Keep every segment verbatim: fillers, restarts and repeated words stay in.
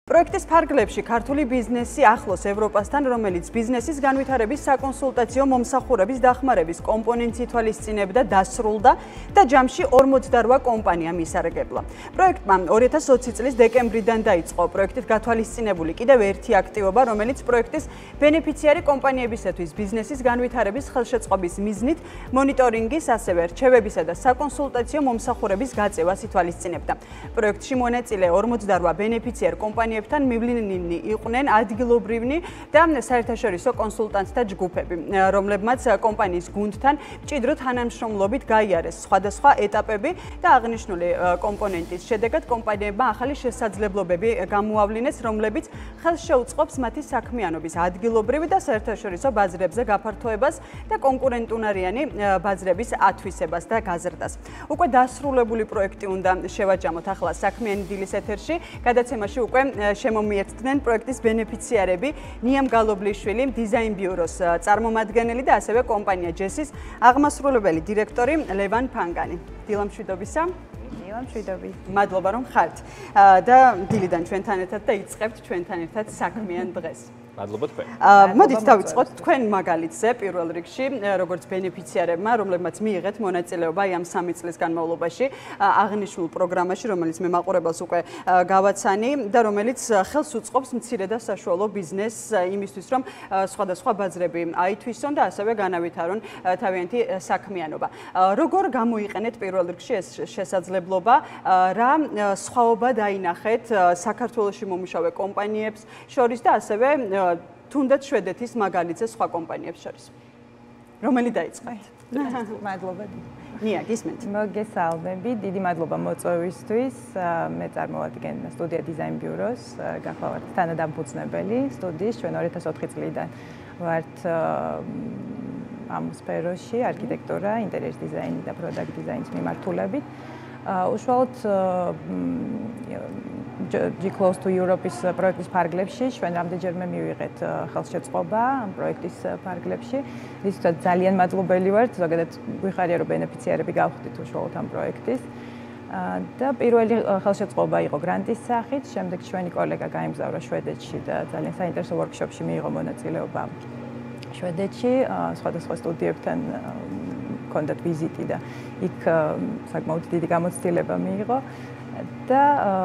პროექტის ფარგლებში ქართული ბიზნესი ახლოს ევროპასთან, რომელიც ბიზნესის განვითარების საკონსულტაციო მომსახურების დახმარების კომპონენტს ითვალისწინებდა, დასრულდა და ჯამში ორმოცდაორ კომპანიამ ისარგებლა. პროექტმა ორი ათას ოცი წლის დეკემბრიდან დაიწყო პროექტით გათვალისწინებული კიდევ ერთი აქტივობა, რომელიც პროექტის ბენეფიციარი კომპანიებისთვის ბიზნესის განვითარების ხელშეწყობის მიზნით მონიტორინგის, ასევე რჩევებისა და საკონსულტაციო მომსახურების გაწევას ითვალისწინებდა. პროექტში მონაწილე ორმოცდაორ ბენეფიციარ კომპანიებთან მივლინილნი იყვნენ ადგილობრივნი და საერთაშორისო კონსულტანტთა ჯგუფები, რომლებმაც კომპანიის გუნდთან მჭიდრო თანამშრომლობით გაიარეს სხვადასხვა ეტაპები და აღნიშნული კომპონენტის შედეგად კომპანიებმა ახალი შესაძლებლობები გამოავლინეს, რომლებიც ხელს შეუწყობს მათი საქმიანობის ადგილობრივი და საერთაშორისო ბაზრებზე გაფართოებას და კონკურენტუნარიანი ბაზრების ათვისებას და გაზრდას. უკვე დასრულებული პროექტი უნდა შევაჯამოთ ახლა საქმიანი დილის ეთერში, გადაცემაში უკვე შემომიერთდნენ პროექტის ბენეფიციარები ნიამ გალობლიშვილი, დიზაინ ბიუროს წარმომადგენელი და ასევე კომპანია ჯესის აღმასრულებელი დირექტორი ლევან ფანგანი. დილამშვიდობისა. დილამშვიდობი. მადლობა რომ ხართ და დილიდან ჩვენთან ერთად და იწყებთ ჩვენთან ერთად საქმიან დღეს. მადლობა თქვენ. მოდით დავიწყოთ თქვენ მაგალითზე პირველ რიგში, როგორც ბენეფიციარებმა, რომლებმაც მიიღეთ მონაწილეობა ამ სამი წლის განმავლობაში აღნიშნულ პროგრამაში, რომელიც მე მაყურებელს უკვე გავაცანი და რომელიც ხელს უწყობს მცირე და საშუალო ბიზნესს იმისთვის, რომ სხვადასხვა ბაზრები აითვისონ და ასევე განავითარონ თავიანთი საქმიანობა. როგორ გამოიყენეთ პირველ რიგში ეს შესაძლებლობა, რა სხვაობა დაინახეთ საქართველოში მომუშავე კომპანიებს შორის და ასევე თუნდაც შვედეთის მაგალითზე სხვა კომპანიებს შორის. რომელი დაიწყეთ? მადლობა. ნია, გისმენთ. მოგესალმები. დიდი მადლობა მოწვევისთვის. მე წარმოვადგენ სტუდია დიზაინ ბიუროს, გახლავართ თანადამფუძნებელი სტუდიის. ჩვენ ორი ათას ოთხი წლიდან ვართ ამ სფეროში, არქიტექტურა, ინტერიერის დიზაინი და პროდუქტ დიზაინის მიმართულებით. უშუალოდ G Close to Europe-ის პროექტის ფარგლებში ჩვენ რამდენჯერმე მივიღეთ ხელშეწყობა ამ პროექტის ფარგლებში. რისთვისაც ძალიან მადლობელი ვართ, ზოგადად გვიხარია რომ ბენეფიციარები გავხდით უშუალოდ ამ პროექტის. და პირველი ხელშეწყობა იყო გრანტის სახით, შემდეგ ჩვენი კოლეგა გაემგზავრა შვედეთში და ძალიან საინტერესო ვორქშოპში მიიღო მონაწილეობა შვედეთში, სხვადასხვა სტუდიებთან კონდათ ვიზიტი და იქ საკმაოდ დიდი გამოცდილება მიიღო. და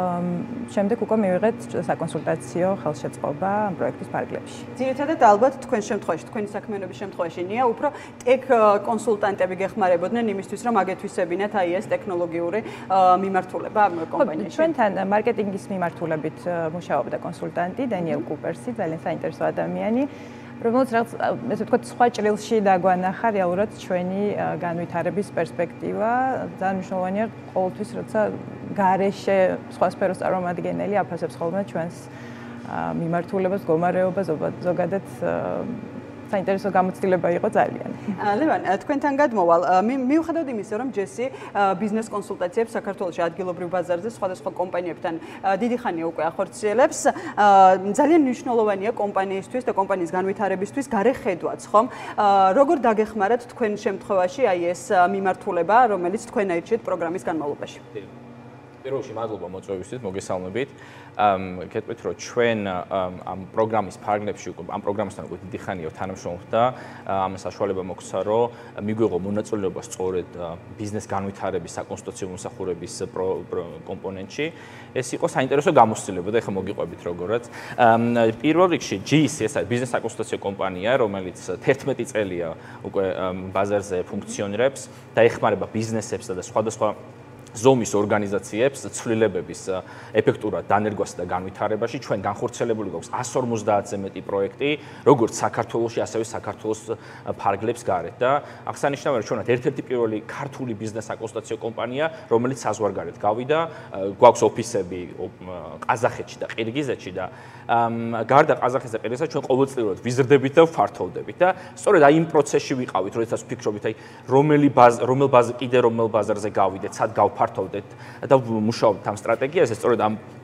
შემდეგ უკვე მივიღეთ საკონსულტაციო ხელშეწყობა ამ პროექტის ფარგლებში. ძირითადად ალბათ თქვენ შემთხვევაში, თქვენი საქმიანობის შემთხვევაში ნია უფრო ტექ კონსულტანტები გეხმარებოდნენ იმისთვის, რომ აგეთვისებინათ აი ეს ტექნოლოგიური მიმართულება კომპანიაში. ჩვენთან მარკეტინგის მიმართულებით მუშაობდა კონსულტანტი დანიელ კუპერსი, ძალიან საინტერესო ადამიანი. რომელიც რაღაც ესე ვთქვათ სხვა ჭრილში დაგვანახა რეალურად ჩვენი განვითარების პერსპექტივა. ძალიან მნიშვნელოვანია ყოველთვის, როცა გარეშე სხვა სფეროს წარმომადგენელი აფასებს ხოლმე ჩვენს მიმართულებას, მდგომარეობას, ზოგადად საინტერესო გამოცდილება იყო ძალიან. ლევან, თქვენთან გადმოვალ. მიუხედავად იმისა, რომ ჯესი ბიზნეს კონსულტაციებს საქართველოში ადგილობრივ ბაზარზე სხვადასხვა კომპანიებთან დიდი ხანია უკვე ახორციელებს, ძალიან მნიშვნელოვანია კომპანიისთვის და კომპანიის განვითარებისთვის გარე ხედვაც, ხომ? როგორ დაგეხმარათ თქვენ შემთხვევაში აი ეს მიმართულება, რომელიც თქვენ აირჩიეთ პროგრამის განმავლობაში? პირველში მადლობა მოწვევისთვის, მოგესალმებით. გეტყვით, რომ ჩვენ ამ პროგრამის ფარგლებში უკვე ამ პროგრამასთან უკვე დიდი ხანია თანამშრომლობთ და ამ საშუალება მოგცა, რომ მიგვიღო მონაწილეობა სწორედ ბიზნეს განვითარების საკონსულტაციო მომსახურების კომპონენტში. ეს იყო საინტერესო გამოცდილება და ეხლა მოგიყვებით როგორაც. პირველ რიგში ჯი ის ეს ბიზნეს საკონსულტაციო კომპანია, რომელიც თერთმეტი წელია უკვე ბაზარზე ფუნქციონირებს და ეხმარება ბიზნესებს და სხვადასხვა ზომის ორგანიზაციებს ცვლილებების ეფექტურად დანერგვასა და განვითარებაში. ჩვენ განხორციელებული გვაქვს εκατს ორმოცდაათზე მეტი პროექტი, როგორც საქართველოში, ასევე საქართველოს ფარგლებს გარეთ და აღსანიშნავია, რომ ჩვენ ვართ ერთ-ერთი პირველი ქართული ბიზნეს საკონსულტაციო კომპანია, რომელიც საზღვარგარეთ გავიდა. გვაქვს ოფისები ყაზახეთში და ყირგიზეთში და გარდა ყაზახეთსა და ყირგიზეთსა ჩვენ ყოველწლიურად ვიზრდებით და ვფართოვდებით და სწორედ აი იმ პროცესში ვიყავით, როდესაც ვფიქრობთ, აი რომელი რომელ ბაზარ კიდე რომელ ბაზარზე გავიდეთ, სად გავფართოვდეთ და მუშაობთ ამ სტრატეგიაზე, სწორედ ამ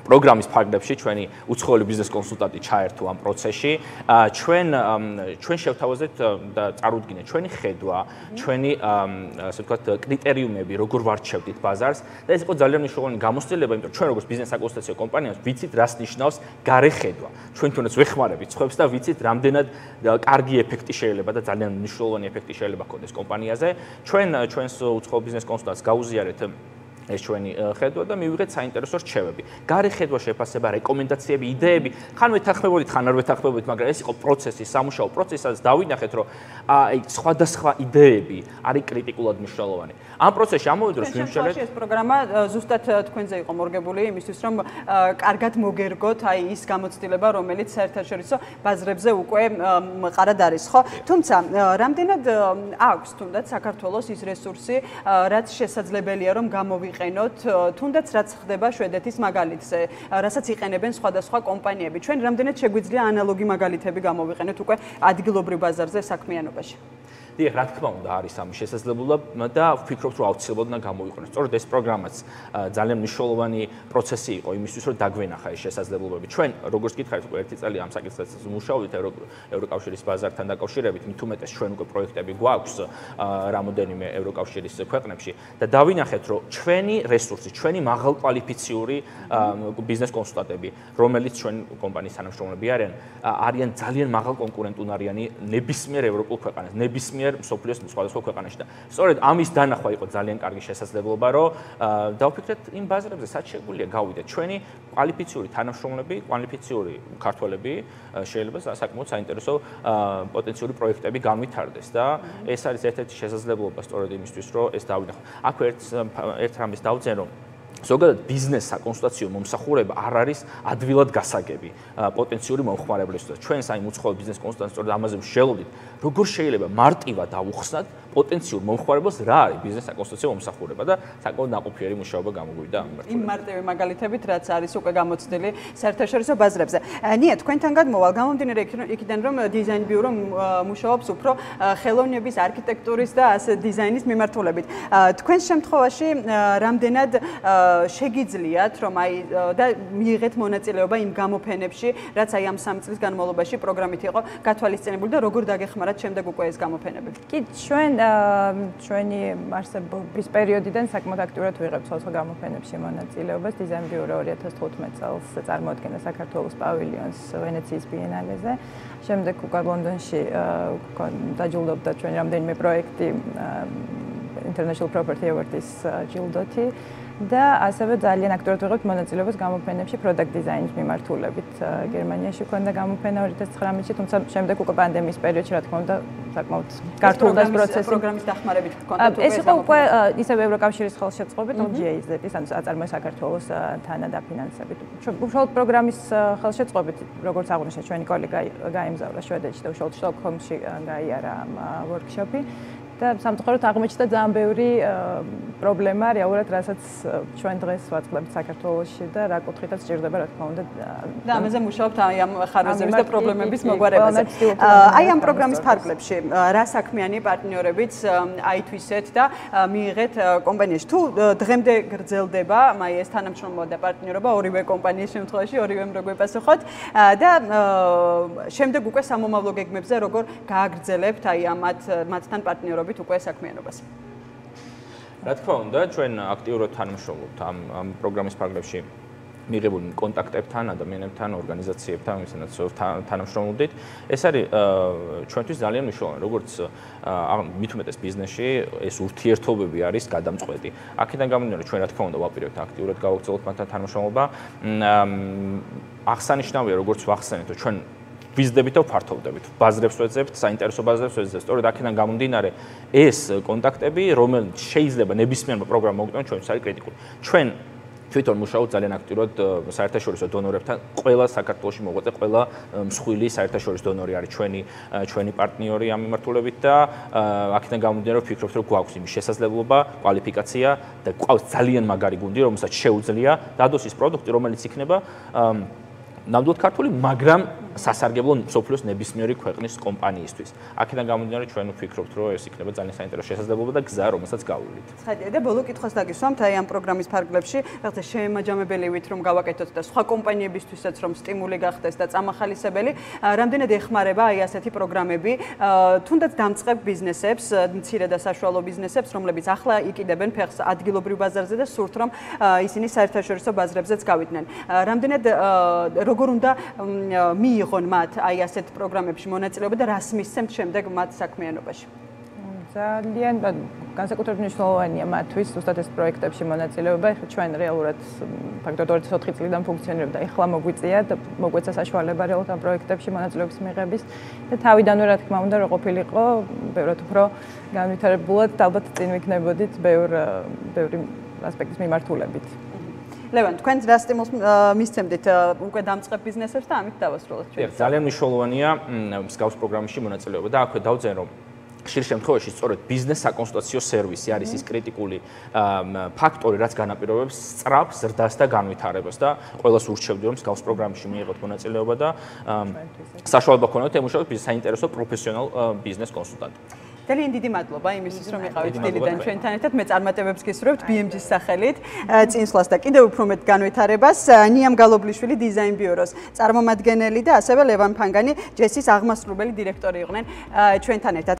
პროგრამის ფარგლებში ჩვენი უცხოელი ბიზნეს კონსულტანტი ჩაერთო ამ პროცესში. ჩვენ ჩვენ შევთავაზეთ და წარუდგინეთ ჩვენი ხედვა, ჩვენი ასე ვთქვათ კრიტერიუმები, როგორ ვარჩევდით ბაზარს და ეს იყო ძალიან მნიშვნელოვანი გამოცდილება, იმიტომ რომ ჩვენ როგორც ბიზნეს საკონსულტაციო კომპანიებს ვიცით, რას ნიშნავს გარე ხედვა. ჩვენ თუნდაც ვეხმარებით სხვებს და ვიცით, რამდენად კარგი ეფექტი შეიძლება და ძალიან მნიშვნელოვანი ეფექტი შეიძლება ჰქონდეს კომპანიაზე. ჩვენ ჩვენს უცხოელ ბიზნეს კონსულტანტს გაუზიარეთ ეს ჩვენი ხედვა და მივიღეთ საინტერესო რჩევები. გარე ხედვა შეფასება, რეკომენდაციები, იდეები, ხან ვეთანხმებოდით, ხან არ ვეთანხმებოდით, მაგრამ ეს იყო პროცესი, სამუშაო პროცესი, სადაც დავინახეთ, რომ აი სხვადასხვა იდეები არის კრიტიკულად მნიშვნელოვანი. ამ პროცესში ამავე დროს ვიმსჯელეთ ეს პროგრამა ზუსტად თქვენზე იყო მორგებული იმისთვის, რომ კარგად მოგერგოთ აი ის გამოცდილება, რომელიც საერთაშორისო ბაზრებზე უკვე მყარად არის, ხო? თუმცა, რამდენად აქვს თუნდაც საქართველოს ის რესურსი, რაც შესაძლებელია, რომ გამოვიყენოთ, თუნდაც რაც ხდება შვედეთის მაგალითზე, რასაც იყენებენ სხვადასხვა კომპანიები. ჩვენ რამდენად შეგვიძლია ანალოგი მაგალითები გამოვიყენოთ უკვე ადგილობრივ ბაზარზე საქმიანობაში? დიახ, რა თქმა უნდა, არის ამის შესაძლებლობა და ვფიქრობთ, რომ აუცილებლად უნდა გამოვიყენოთ. სწორედ ეს პროგრამაც ძალიან მნიშვნელოვანი პროცესი იყო იმისთვის, რომ დაგვენახა ეს შესაძლებლობები. ჩვენ, როგორც გითხარით, უკვე ერთი წელი ამ საკითხზე მუშაობთ ევროკავშირის ბაზართან დაკავშირებით, მით უმეტეს ჩვენ უკვე პროექტები გვაქვს რამოდენიმე ევროკავშირის ქვეყნებში და დავინახეთ, რომ ჩვენი რესურსი, ჩვენი მაღალკვალიფიციური ბიზნეს კონსულტანტები, რომელიც ჩვენ კომპანიის თანამშრომლები არიან, არიან ძალიან მაღალკონკურენტუნარიანი ნებისმიერ ევროპულ ქვეყანას, ნებისმიერ მსოფლიოს სხვადასხვა ქვეყანაში და სწორედ ამის დანახვა იყო ძალიან კარგი შესაძლებლობა, რომ დავფიქრეთ იმ ბაზრებზე, სადაც შეგვიძლია გავიდეთ ჩვენი კვალიფიციური თანამშრომლები, კვალიფიციური ქართველები შეიძლება საკმაოდ საინტერესო პოტენციური პროექტები განვითარდეს და ეს არის ერთ-ერთი შესაძლებლობა სწორედ იმისთვის, რომ ეს დავინახოთ. აქ ერთ ერთ რამეს დავძენ, რომ ზოგადად ბიზნეს საკონსულტაციო მომსახურება არ არის ადვილად გასაგები პოტენციური მომხმარებლისთვის. ჩვენ საერთოდ უცხოელ ბიზნეს კონსულტანტს სწორედ ამაზე ვშელოდით, როგორ შეიძლება მარტივად ავუხსნათ პოტენციურ მომხმარებელს რა არის ბიზნეს საკონსულტაციო მომსახურება და საკმაოდ ნაყოფიერი მუშაობა გამოგვივიდა ამ მიმართულებით. იმ მარტივი მაგალითებით, რაც არის უკვე გამოცდილი საერთაშორისო ბაზრებზე. ნია, თქვენთან გადმოვალ გამომდინარე იქიდან, რომ დიზაინ ბიურო მუშაობს უფრო ხელოვნების, არქიტექტურის და ასე დიზაინის მიმართულებით. თქვენს შემთხვევაში რამდენად შეგიძლიათ, რომ აი და მიიღეთ მონაწილეობა იმ გამოფენებში, რაც აი ამ სამი წლის განმავლობაში პროგრამით იყო გათვალისწინებული და როგორ დაგეხმარათ შემდეგ უკვე ეს გამოფენები? კი, ჩვენ ჩვენი არსებობის პერიოდიდან საკმაოდ აქტიურად ვიღებთ სხვადასხვა გამოფენებში მონაწილეობას. დიზაინ ბიურო ორი ათას თხუთმეტ წელს წარმოადგენდა საქართველოს პავილიონს ვენეციის ბიენალეზე. შემდეგ უკვე ლონდონში დაჯილდოვდა ჩვენი რამდენიმე პროექტი International Property Awards ჯილდოთი. და ასევე ძალიან აქტიურად ვიღებთ მონაწილეობას გამოფენებში product design-ის მიმართულებით. გერმანიაში ქონდა გამოფენა ორი ათას ცხრამეტში, თუმცა შემდეგ უკვე პანდემიის პერიოდში რა თქმა უნდა საკმაოდ გართულდა ეს პროცესი. პროგრამის დახმარებით ჰქონდათ უკვე ეს იყო უკვე ისევ ევროკავშირის ხელშეწყობით, ო ჯი ეი ზეტ-ის, ანუ აწარმოე საქართველოს თანადაფინანსებით. უშუალოდ პროგრამის ხელშეწყობით, როგორც აღნიშნეთ, ჩვენი კოლეგა გაემგზავრა შვედეთში და უშუალოდ სტოკჰოლმში გაიარა ვორქშოპი. და სამწუხაროდ აღმოჩნდა ძალიან ბევრი პრობლემა რეალურად, რასაც ჩვენ დღეს ვაწყდებთ საქართველოში და რა კუთხითაც სჭირდება, რა თქმა უნდა. და ამაზე მუშაობთ აი ამ ხარვეზების და პრობლემების მოგვარებაზე. აი ამ პროგრამის ფარგლებში რა საქმიანი პარტნიორებიც აითვისეთ და მიიღეთ კომპანიაში. თუ დღემდე გრძელდება აი ეს თანამშრომლობა და პარტნიორობა ორივე კომპანიის შემთხვევაში, ორივემ როგორ გეპასუხოთ და შემდეგ უკვე სამომავლო გეგმებზე როგორ გააგრძელებთ აი ამათ მათთან პარტნიორობა უკვე საქმიანობას. რა თქმა უნდა, ჩვენ აქტიურად თანამშრომლობთ ამ ამ პროგრამის ფარგლებში მიღებული კონტაქტებთან, ადამიანებთან, ორგანიზაციებთან, ვისაც თანამშრომლობდით. ეს არის ჩვენთვის ძალიან მნიშვნელოვანი, როგორც მით უმეტეს ბიზნესში ეს ურთიერთობები არის გადამწყვეტი. აქედან გამომდინარე, ჩვენ რა თქმა უნდა ვაპირებთ აქტიურად გავაგრძელოთ მათთან თანამშრომლობა. აღსანიშნავია, როგორც ვახსენეთ, ჩვენ ვიზდებით და ვფართოვდებით, ბაზრებს ვეძებთ, საინტერესო ბაზრებს ვეძებთ. სწორედ აქედან გამომდინარე, ეს კონტაქტები, რომელიც შეიძლება ნებისმიერმა პროგრამამ მოგტანოს, ჩვენთვის არის კრიტიკული. ჩვენ თვითონ მუშაობთ ძალიან აქტიურად საერთაშორისო დონორებთან. ყველა საქართველოში მოღვაწე, ყველა მსხვილი საერთაშორისო დონორი არის ჩვენი ჩვენი პარტნიორი ამ მიმართულებით და აქედან გამომდინარე, ვფიქრობთ, რომ გვაქვს იმის შესაძლებლობა, კვალიფიკაცია და გვაქვს ძალიან მაგარი გუნდი, რომელსაც შეუძლია დადოს ის პროდუქტი, რომელიც იქნება ნამდვილად ქართული, მაგრამ სასარგებლო მსოფლიოს ნებისმიერი ქვეყნის კომპანიისთვის. აქედან გამომდინარე ჩვენ ვფიქრობთ, რომ ეს იქნება ძალიან საინტერესო შესაძლებლობა და გზა, რომელსაც გავუვლით. ხედავთ და ბოლო კითხვას დაგისვამთ, აი ამ პროგრამის ფარგლებში, რაღაცა შემაჯამებელი ვით რომ გავაკეთოთ და სხვა კომპანიებისთვისაც რომ სტიმული გახდეს და წამახალისებელი, რამდენად ეხმარება აი ასეთი პროგრამები, თუნდაც დამწყებ ბიზნესებს, მცირე და საშუალო ბიზნესებს, რომლებიც ახლა იკიდებენ ფეხს ადგილობრივ ბაზარზე და სურთ რომ ისინი საერთაშორისო ბაზრებზეც გავიდნენ. რამდენად როგორ უნდა მიიღონ მათ აი ასეთ პროგრამებში მონაწილეობა და რას მისცემთ შემდეგ მათ საქმიანობაში? ძალიან განსაკუთრებით მნიშვნელოვანია მათთვის ზუსტად ეს პროექტებში მონაწილეობა. ეხლა ჩვენ რეალურად ფაქტობრივად ორი ათი ოთხი წლიდან ფუნქციონირებდა. ეხლა მოგვიწია და მოგვეცა საშუალება რეალურად ამ პროექტებში მონაწილეობის მიღების და თავიდანვე რა თქმა უნდა რო ყოფილიყო, ბევრად უფრო განვითარებულად და ალბათ წინ ვიქნებოდით ბევრ ბევრი ასპექტის მიმართულებით. ლევან, თქვენ რა სტიმულს მისცემდით უკვე დამწყებ ბიზნესებს და ამით დავასრულოთ ჩვენ. ძალიან მნიშვნელოვანია მსგავს პროგრამებში მონაწილეობა და აქვე დავწერენ რომ ხშირ შემთხვევაში სწორედ ბიზნეს საკონსულტაციო სერვისი არის ის კრიტიკული ფაქტორი, რაც განაპირობებს სწრაფ ზრდას და განვითარებას და ყველას ურჩევდი რომ მსგავს პროგრამებში მიიღოთ მონაწილეობა და საშუალება გქონოთ ემუშაოთ საინტერესო პროფესიონალ ბიზნეს კონსულტანტად. ძალიან დიდი მადლობა იმისთვის რომ იყავით დილიდან ჩვენთან ერთად. მე წარმატებებს გისურვებთ ბი ემ ჯის სახელით, წინსვლას და კიდევ უფრო მეტ განვითარებას. ნიამ გალობლიშვილი დიზაინ ბიუროს წარმომადგენელი და ასევე ლევან ფანგანი ჯესის აღმასრულებელი დირექტორი იყვნენ ჩვენთან ერთად.